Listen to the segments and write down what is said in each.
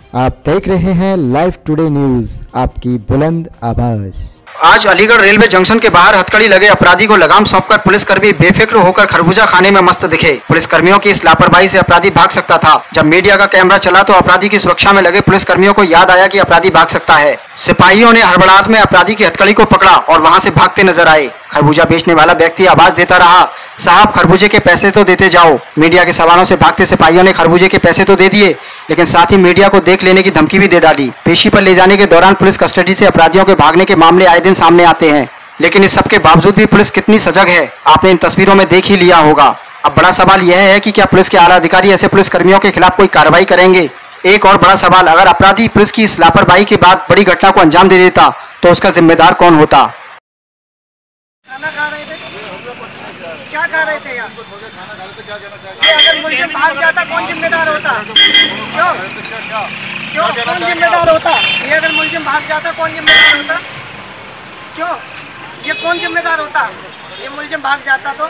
आप देख रहे हैं लाइव टुडे न्यूज, आपकी बुलंद आवाज। आज अलीगढ़ रेलवे जंक्शन के बाहर हथकड़ी लगे अपराधी को लगाम सौंपकर पुलिसकर्मी बेफिक्र होकर खरबूजा खाने में मस्त दिखे। पुलिसकर्मियों की इस लापरवाही से अपराधी भाग सकता था। जब मीडिया का कैमरा चला तो अपराधी की सुरक्षा में लगे पुलिसकर्मियों को याद आया कि अपराधी भाग सकता है। सिपाहियों ने हड़बड़ाहट में अपराधी की हथकड़ी को पकड़ा और वहां से भागते नजर आए। खरबूजा बेचने वाला व्यक्ति आवाज देता रहा, साहब खरबूजे के पैसे तो देते जाओ। मीडिया के सवालों से भागते सिपाहियों ने खरबूजे के पैसे तो दे दिए, लेकिन साथ ही मीडिया को देख लेने की धमकी भी दे डाली। पेशी पर ले जाने के दौरान पुलिस कस्टडी से अपराधियों के भागने के मामले आए दिन सामने आते हैं, लेकिन इस सब के बावजूद भी पुलिस कितनी सजग है, आपने इन तस्वीरों में देख ही लिया होगा। अब बड़ा सवाल यह है कि क्या पुलिस के आला अधिकारी ऐसे पुलिस कर्मियों के खिलाफ कोई कार्रवाई करेंगे। एक और बड़ा सवाल, अगर अपराधी पुलिस की इस लापरवाही के बाद बड़ी घटना को अंजाम दे देता तो उसका जिम्मेदार कौन होता। खाना खा रहे थे, क्या खा रहे थे यार? ये अगर मुलजिम भाग जाता कौन जिम्मेदार होता? क्यों कौन जिम्मेदार होता? ये अगर मुलजिम भाग जाता कौन जिम्मेदार होता? क्यों ये कौन जिम्मेदार होता? ये मुलजिम भाग जाता तो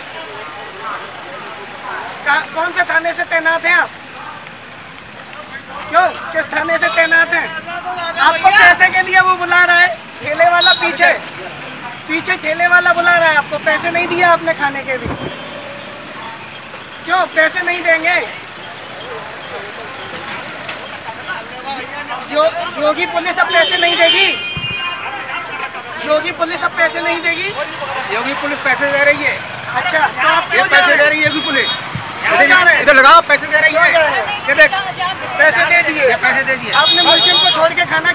कौन से थाने से तैनात हैं आप? क्यों किस थाने से तैनात हैं? आपको पैसे के लिए वो बुला रहा है, ठेले वाला पीछे ठेले वाला बुला रहा है आपको। पैसे नहीं दिए आपने खाने के भी, क्यों पैसे नहीं देंगे? योगी पुलिस अब पैसे नहीं देगी, योगी पुलिस अब पैसे नहीं देगी। योगी पुलिस पैसे दे रही है। अच्छा, तो आप क्यों पैसे दे रही है योगी पुलिस? इधर लगाओ, पैसे दे रही है। पैसे दे दिए, पैसे दे दिए। आपने मुलजिम को छोड़ के खाना